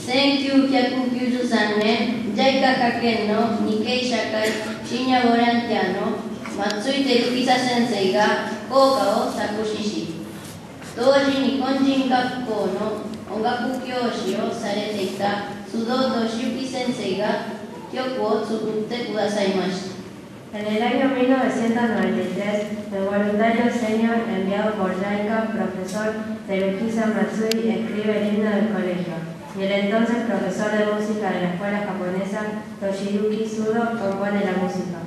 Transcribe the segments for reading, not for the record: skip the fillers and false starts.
1993年、JICA 派遣の日系社会シニアボランティアの松井照久先生が校歌を作詞し、同時日本人学校の音楽教師をされていた須藤俊之先生が曲を作ってくださいました。 En el año 1993, el voluntario senior enviado por JICA, profesor Teruhisa Matsui, escribe el himno del colegio, y el entonces profesor de música de la escuela japonesa, Toshiyuki Sudo, compone la música.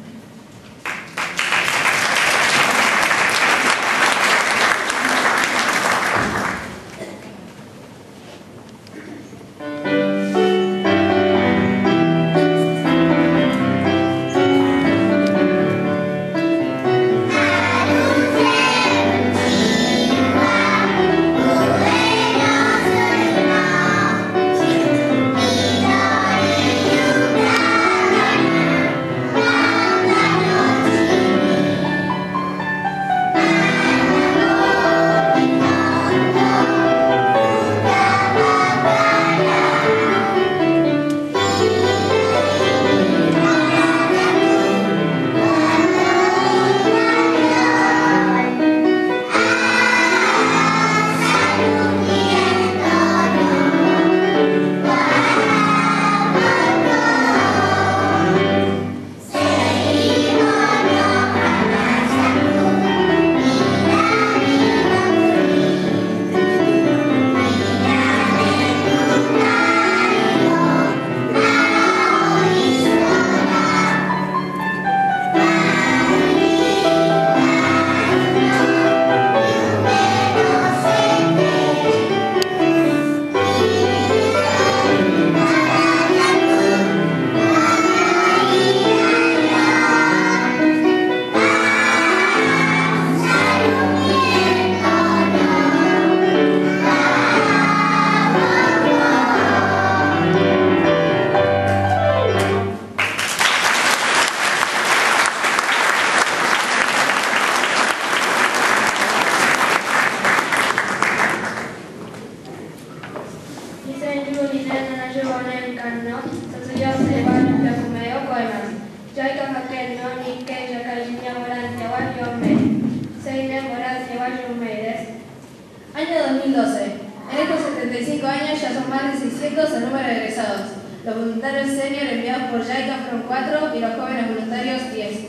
Año 2012. En estos 75 años ya son más de 600 el número de egresados. Los voluntarios senior enviados por JICA fueron 4 y los jóvenes voluntarios 10.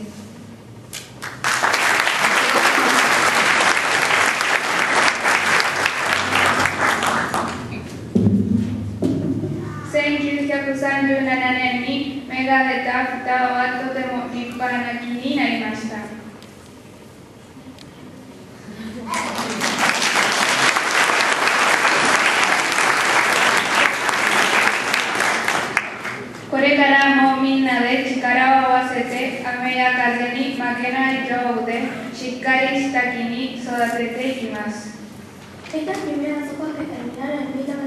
Estas primeras hojas que terminaron en